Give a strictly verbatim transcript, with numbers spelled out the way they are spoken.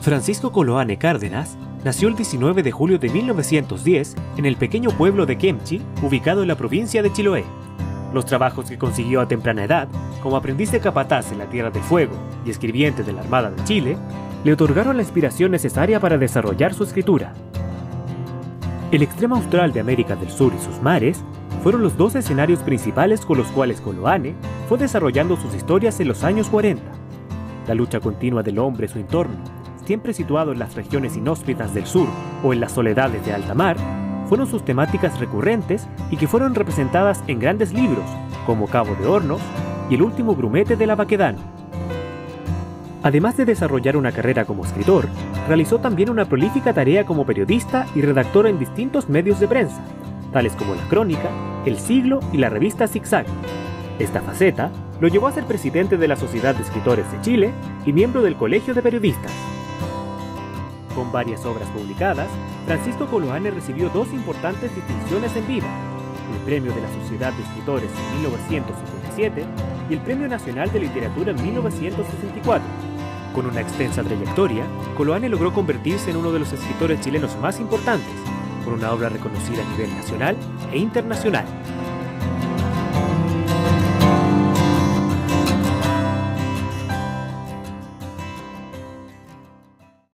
Francisco Coloane Cárdenas nació el diecinueve de julio de mil novecientos diez en el pequeño pueblo de Kemchi, ubicado en la provincia de Chiloé. Los trabajos que consiguió a temprana edad, como aprendiz de capataz en la Tierra del Fuego y escribiente de la Armada de Chile, le otorgaron la inspiración necesaria para desarrollar su escritura. El extremo austral de América del Sur y sus mares fueron los dos escenarios principales con los cuales Coloane fue desarrollando sus historias en los años cuarenta. La lucha continua del hombre y su entorno, siempre situado en las regiones inhóspitas del sur o en las soledades de alta mar, fueron sus temáticas recurrentes y que fueron representadas en grandes libros como Cabo de Hornos y El último grumete de la Baquedano. Además de desarrollar una carrera como escritor, realizó también una prolífica tarea como periodista y redactor en distintos medios de prensa, tales como La Crónica, El Siglo y la revista Zigzag. Esta faceta lo llevó a ser presidente de la Sociedad de Escritores de Chile y miembro del Colegio de Periodistas. Con varias obras publicadas, Francisco Coloane recibió dos importantes distinciones en vida: el Premio de la Sociedad de Escritores en mil novecientos cincuenta y siete y el Premio Nacional de Literatura en mil novecientos sesenta y cuatro. Con una extensa trayectoria, Coloane logró convertirse en uno de los escritores chilenos más importantes, con una obra reconocida a nivel nacional e internacional.